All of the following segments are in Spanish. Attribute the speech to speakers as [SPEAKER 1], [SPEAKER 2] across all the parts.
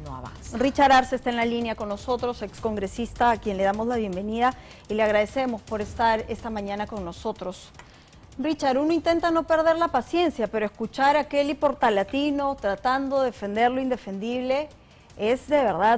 [SPEAKER 1] no avanza.
[SPEAKER 2] Richard Arce está en la línea con nosotros, excongresista, a quien le damos la bienvenida y le agradecemos por estar esta mañana con nosotros. Richard, uno intenta no perder la paciencia, pero escuchar a Kelly Portalatino tratando de defender lo indefendible es de verdad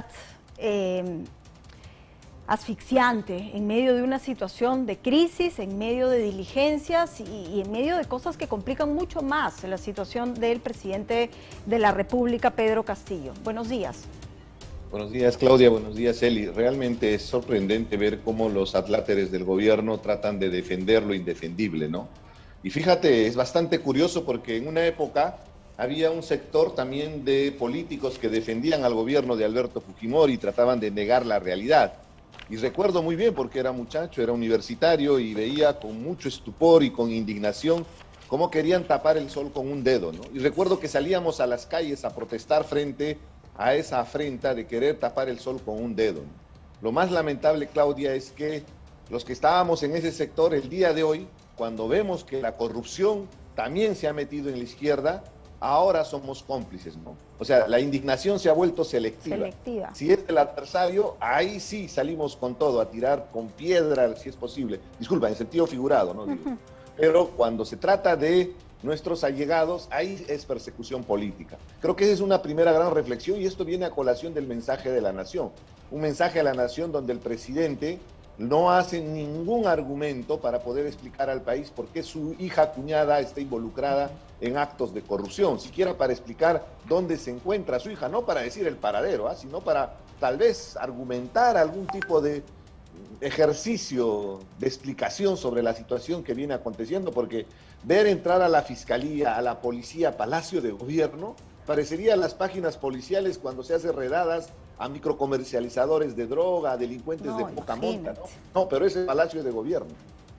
[SPEAKER 2] asfixiante en medio de una situación de crisis, en medio de diligencias y en medio de cosas que complican mucho más la situación del presidente de la República, Pedro Castillo. Buenos días.
[SPEAKER 3] Buenos días, Claudia. Buenos días, Eli. Realmente es sorprendente ver cómo los adláteres del gobierno tratan de defender lo indefendible, ¿no? Y fíjate, es bastante curioso porque en una época había un sector también de políticos que defendían al gobierno de Alberto Fujimori y trataban de negar la realidad. Y recuerdo muy bien porque era muchacho, era universitario y veía con mucho estupor y con indignación cómo querían tapar el sol con un dedo, ¿no? Y recuerdo que salíamos a las calles a protestar frente a esa afrenta de querer tapar el sol con un dedo, ¿no? Lo más lamentable, Claudia, es que los que estábamos en ese sector el día de hoy, cuando vemos que la corrupción también se ha metido en la izquierda, ahora somos cómplices, ¿no? O sea, la indignación se ha vuelto selectiva. Si es el adversario, ahí sí salimos con todo, a tirar con piedra, si es posible. Disculpa, en sentido figurado, ¿no? Digo. Pero cuando se trata de nuestros allegados, ahí es persecución política. Creo que esa es una primera gran reflexión y esto viene a colación del mensaje de la nación. Un mensaje a la nación donde el presidente no hace ningún argumento para poder explicar al país por qué su hija cuñada está involucrada en actos de corrupción, siquiera para explicar dónde se encuentra su hija, no para decir el paradero, sino para tal vez argumentar algún tipo de ejercicio de explicación sobre la situación que viene aconteciendo, porque ver entrar a la fiscalía, a la policía, Palacio de Gobierno, parecería las páginas policiales cuando se hace redadas a microcomercializadores de droga, a delincuentes de poca monta, ¿no? No, pero es el Palacio de Gobierno.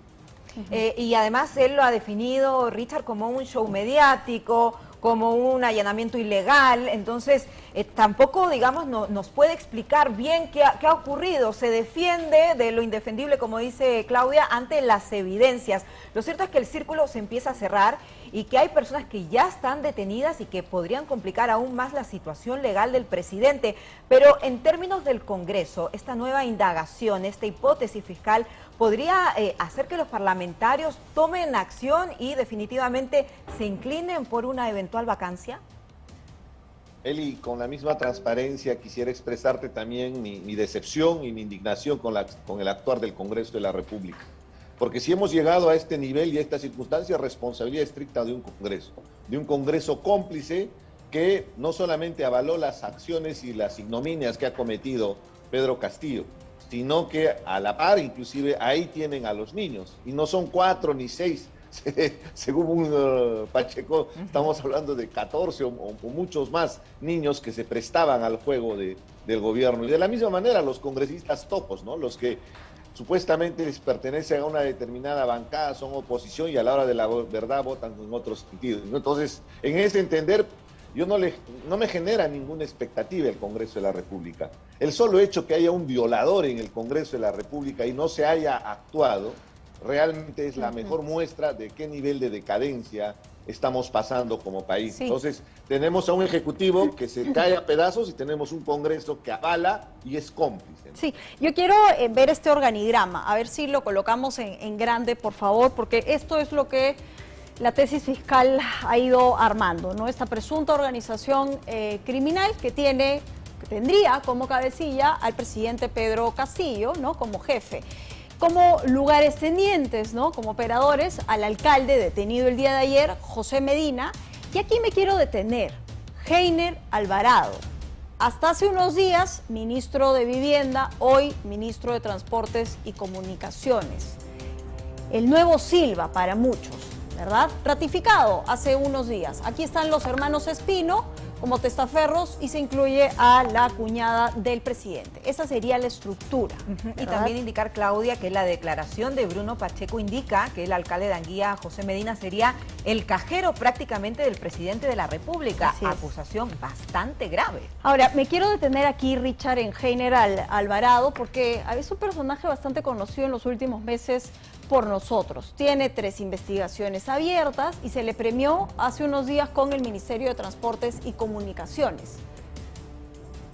[SPEAKER 1] Y además él lo ha definido, Richard, como un show mediático, como un allanamiento ilegal. Entonces tampoco, digamos, nos puede explicar bien qué ha ocurrido. Se defiende de lo indefendible, como dice Claudia, ante las evidencias. Lo cierto es que el círculo se empieza a cerrar y que hay personas que ya están detenidas y que podrían complicar aún más la situación legal del presidente. Pero en términos del Congreso, esta nueva indagación, esta hipótesis fiscal, ¿podría hacer que los parlamentarios tomen acción y definitivamente se inclinen por una eventual vacancia?
[SPEAKER 3] Eli, con la misma transparencia quisiera expresarte también mi decepción y mi indignación con el actuar del Congreso de la República. Porque si hemos llegado a este nivel y a esta circunstancia, responsabilidad estricta de un Congreso cómplice que no solamente avaló las acciones y las ignominias que ha cometido Pedro Castillo, sino que a la par, inclusive, ahí tienen a los niños. Y no son 4 ni 6, según Pacheco, estamos hablando de 14 o muchos más niños que se prestaban al juego del gobierno. Y de la misma manera los congresistas topos, ¿no? Los que supuestamente les pertenecen a una determinada bancada, son oposición y a la hora de la verdad votan en otros sentidos, ¿no? Entonces, en ese entender, no me genera ninguna expectativa el Congreso de la República. El solo hecho que haya un violador en el Congreso de la República y no se haya actuado, realmente es la mejor muestra de qué nivel de decadencia estamos pasando como país. Sí. Entonces, tenemos a un Ejecutivo que se cae a pedazos y tenemos un Congreso que avala y es cómplice, ¿no?
[SPEAKER 2] Sí, yo quiero ver este organigrama, a ver si lo colocamos en grande, por favor, porque esto es lo que la tesis fiscal ha ido armando, ¿no? Esta presunta organización criminal que tendría como cabecilla al presidente Pedro Castillo, ¿no? Como jefe. Como lugares tenientes, ¿no? Como operadores, al alcalde detenido el día de ayer, José Medina. Y aquí me quiero detener, Heiner Alvarado. Hasta hace unos días, ministro de Vivienda, hoy ministro de Transportes y Comunicaciones. El nuevo Silva para muchos, ¿verdad? Ratificado hace unos días. Aquí están los hermanos Espino como testaferros y se incluye a la cuñada del presidente. Esa sería la estructura.
[SPEAKER 1] Y también indicar, Claudia, que la declaración de Bruno Pacheco indica que el alcalde de Anguía, José Medina, sería el cajero prácticamente del presidente de la República. Acusación bastante grave.
[SPEAKER 2] Ahora, me quiero detener aquí, Richard, en Heiner Alvarado, porque es un personaje bastante conocido en los últimos meses por nosotros. Tiene 3 investigaciones abiertas y se le premió hace unos días con el Ministerio de Transportes y Comunicaciones.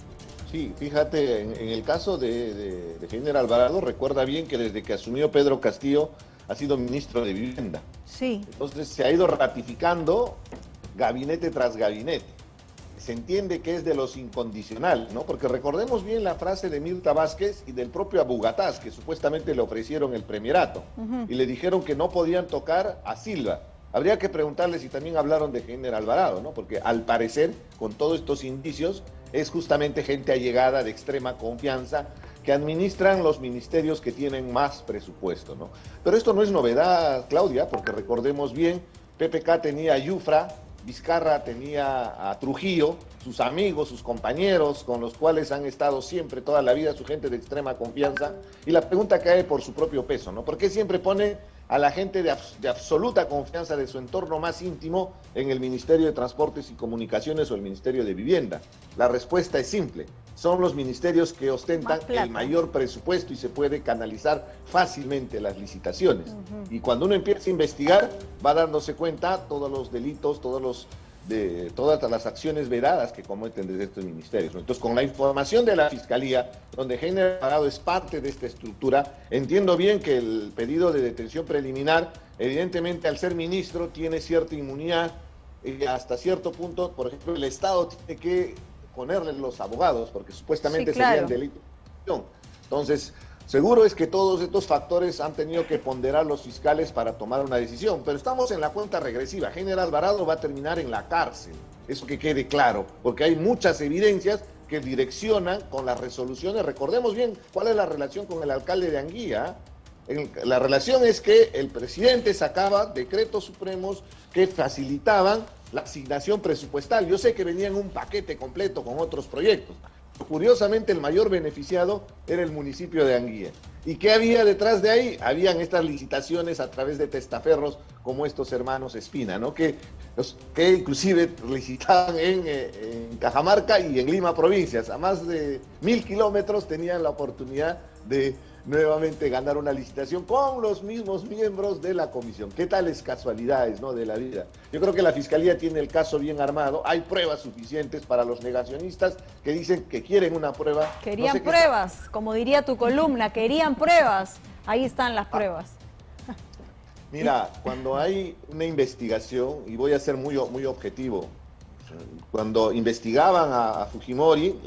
[SPEAKER 3] Sí, fíjate, en el caso de Heiner Alvarado, recuerda bien que desde que asumió Pedro Castillo ha sido ministro de Vivienda.
[SPEAKER 2] Sí.
[SPEAKER 3] Entonces se ha ido ratificando gabinete tras gabinete. Se entiende que es de los incondicionales, ¿no? Porque recordemos bien la frase de Mirta Vázquez y del propio Abu Gataz, que supuestamente le ofrecieron el premierato y le dijeron que no podían tocar a Silva. Habría que preguntarle si también hablaron de Heiner Alvarado, ¿no? Porque al parecer, con todos estos indicios, es justamente gente allegada de extrema confianza que administran los ministerios que tienen más presupuesto, ¿no? Pero esto no es novedad, Claudia, porque recordemos bien, PPK tenía a Yufra, Vizcarra tenía a Trujillo, sus amigos, sus compañeros, con los cuales han estado siempre, toda la vida, su gente de extrema confianza. Y la pregunta cae por su propio peso, ¿no? ¿Por qué siempre pone a la gente de absoluta confianza de su entorno más íntimo en el Ministerio de Transportes y Comunicaciones o el Ministerio de Vivienda? La respuesta es simple. Son los ministerios que ostentan el mayor presupuesto y se puede canalizar fácilmente las licitaciones. Y cuando uno empieza a investigar, va dándose cuenta todos los delitos, todas las acciones vedadas que cometen desde estos ministerios. Entonces, con la información de la Fiscalía, donde Heiner Alvarado es parte de esta estructura, entiendo bien que el pedido de detención preliminar, evidentemente al ser ministro, tiene cierta inmunidad y hasta cierto punto, por ejemplo, el Estado tiene que ponerle los abogados, porque supuestamente
[SPEAKER 2] sí, claro,
[SPEAKER 3] serían delitos. Entonces, seguro es que todos estos factores han tenido que ponderar los fiscales para tomar una decisión, pero estamos en la cuenta regresiva. Heiner Alvarado va a terminar en la cárcel, eso que quede claro, porque hay muchas evidencias que direccionan con las resoluciones. Recordemos bien cuál es la relación con el alcalde de Anguía. La relación es que el presidente sacaba decretos supremos que facilitaban la asignación presupuestal. Yo sé que venía en un paquete completo con otros proyectos. Curiosamente, el mayor beneficiado era el municipio de Anguía. ¿Y qué había detrás de ahí? Habían estas licitaciones a través de testaferros como estos hermanos Espina, ¿no? Que inclusive licitaban en Cajamarca y en Lima provincias. A más de 1000 kilómetros tenían la oportunidad de nuevamente ganar una licitación con los mismos miembros de la comisión. ¿Qué tales casualidades, no, de la vida? Yo creo que la Fiscalía tiene el caso bien armado. Hay pruebas suficientes para los negacionistas que dicen que quieren una prueba.
[SPEAKER 2] Querían pruebas, como diría tu columna, querían pruebas. Ahí están las pruebas.
[SPEAKER 3] Mira, cuando hay una investigación, y voy a ser muy objetivo, cuando investigaban a Fujimori,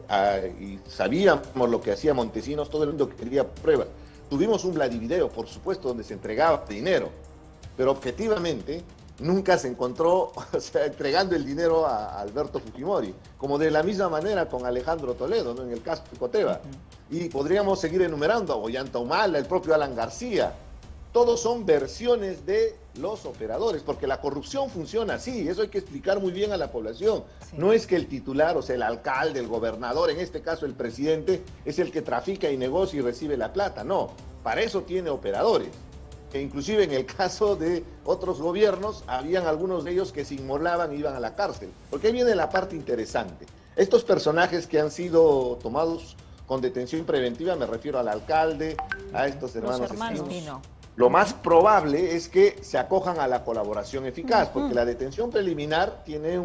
[SPEAKER 3] y sabíamos lo que hacía Montesinos, todo el mundo quería pruebas. Tuvimos un Vladivideo, por supuesto, donde se entregaba dinero, pero objetivamente nunca se encontró, o sea, entregando el dinero a Alberto Fujimori, como de la misma manera con Alejandro Toledo, ¿no? En el caso de Coteva. Y podríamos seguir enumerando a Ollanta Humala, el propio Alan García. Todos son versiones de los operadores, porque la corrupción funciona así, eso hay que explicar muy bien a la población. Sí. No es que el titular, o sea, el alcalde, el gobernador, en este caso el presidente, es el que trafica y negocia y recibe la plata, no, para eso tiene operadores. E inclusive en el caso de otros gobiernos, habían algunos de ellos que se inmolaban e iban a la cárcel, porque ahí viene la parte interesante. Estos personajes que han sido tomados con detención preventiva, me refiero al alcalde, a estos hermanos Espino. Lo más probable es que se acojan a la colaboración eficaz, porque la detención preliminar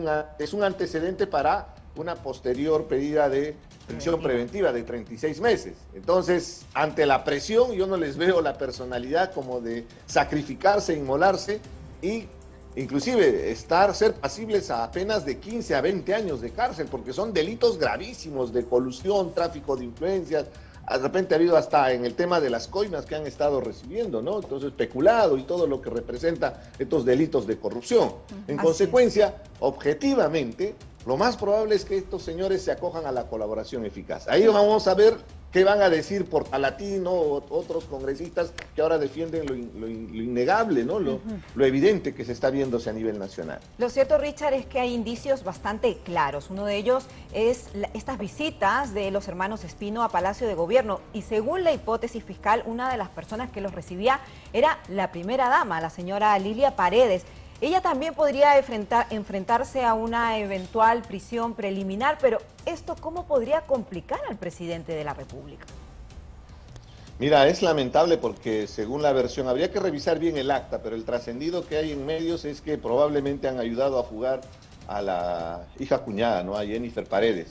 [SPEAKER 3] es un antecedente para una posterior pedida de prisión preventiva de 36 meses. Entonces, ante la presión, yo no les veo la personalidad como de sacrificarse, inmolarse y inclusive ser pasibles a penas de 15 a 20 años de cárcel, porque son delitos gravísimos de colusión, tráfico de influencias. De repente ha habido hasta en el tema de las coimas que han estado recibiendo, ¿no? Entonces, peculado y todo lo que representa estos delitos de corrupción. En consecuencia, objetivamente, lo más probable es que estos señores se acojan a la colaboración eficaz. Ahí vamos a ver qué van a decir por Palatino o otros congresistas que ahora defienden lo innegable, ¿no? Lo evidente que se está viéndose a nivel nacional.
[SPEAKER 1] Lo cierto, Richard, es que hay indicios bastante claros. Uno de ellos es estas visitas de los hermanos Espino a Palacio de Gobierno. Y según la hipótesis fiscal, una de las personas que los recibía era la primera dama, la señora Lilia Paredes. Ella también podría enfrentarse a una eventual prisión preliminar, pero ¿esto cómo podría complicar al presidente de la República?
[SPEAKER 3] Mira, es lamentable porque según la versión, habría que revisar bien el acta, pero el trascendido que hay en medios es que probablemente han ayudado a fugar a la hija cuñada, ¿no? A Jennifer Paredes.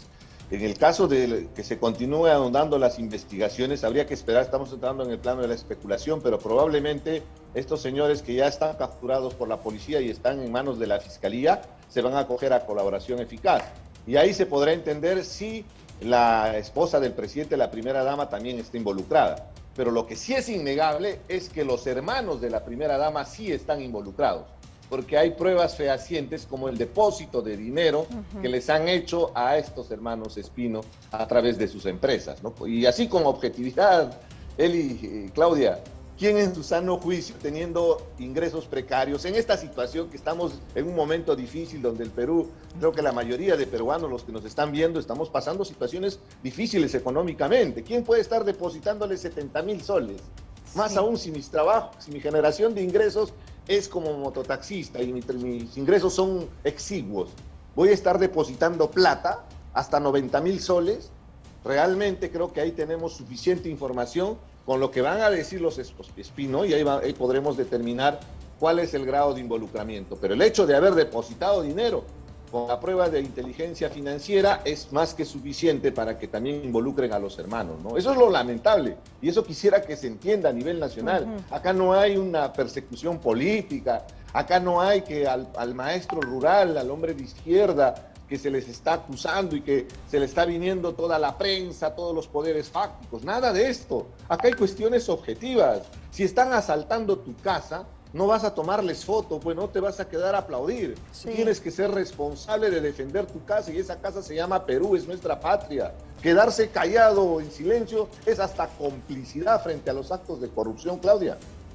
[SPEAKER 3] En el caso de que se continúe ahondando las investigaciones, habría que esperar, estamos entrando en el plano de la especulación, pero probablemente estos señores que ya están capturados por la policía y están en manos de la Fiscalía, se van a acoger a colaboración eficaz. Y ahí se podrá entender si la esposa del presidente, la primera dama, también está involucrada. Pero lo que sí es innegable es que los hermanos de la primera dama sí están involucrados, porque hay pruebas fehacientes como el depósito de dinero que les han hecho a estos hermanos Espino a través de sus empresas, ¿no? Y así con objetividad, Eli, Claudia, ¿quién en su sano juicio, teniendo ingresos precarios, en esta situación que estamos en un momento difícil donde el Perú, creo que la mayoría de peruanos, los que nos están viendo, estamos pasando situaciones difíciles económicamente? ¿Quién puede estar depositándole 70,000 soles? Más aún si mis trabajos, si mi generación de ingresos es como mototaxista y mis ingresos son exiguos, voy a estar depositando plata hasta 90,000 soles. Realmente creo que ahí tenemos suficiente información con lo que van a decir los Espino, y ahí podremos determinar cuál es el grado de involucramiento. Pero el hecho de haber depositado dinero con la prueba de inteligencia financiera es más que suficiente para que también involucren a los hermanos, ¿no? Eso es lo lamentable, y eso quisiera que se entienda a nivel nacional. Acá no hay una persecución política, acá no hay que al maestro rural, al hombre de izquierda, que se les está acusando y que se le está viniendo toda la prensa, todos los poderes fácticos. Nada de esto. Acá hay cuestiones objetivas. Si están asaltando tu casa, no vas a tomarles foto, pues no te vas a quedar a aplaudir. Sí. Tienes que ser responsable de defender tu casa, y esa casa se llama Perú, es nuestra patria. Quedarse callado o en silencio es hasta complicidad frente a los actos de corrupción, Claudia.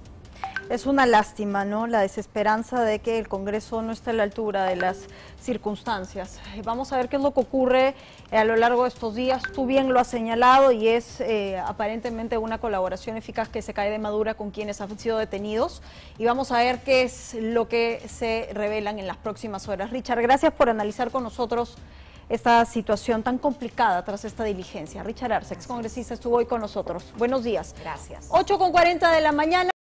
[SPEAKER 2] Es una lástima, ¿no? La desesperanza de que el Congreso no esté a la altura de las circunstancias. Vamos a ver qué es lo que ocurre a lo largo de estos días. Tú bien lo has señalado, y es aparentemente una colaboración eficaz que se cae de madura con quienes han sido detenidos. Y vamos a ver qué es lo que se revelan en las próximas horas. Richard, gracias por analizar con nosotros esta situación tan complicada tras esta diligencia. Richard Arce, excongresista, estuvo hoy con nosotros. Buenos días.
[SPEAKER 1] Gracias.
[SPEAKER 2] 8:40 de la mañana.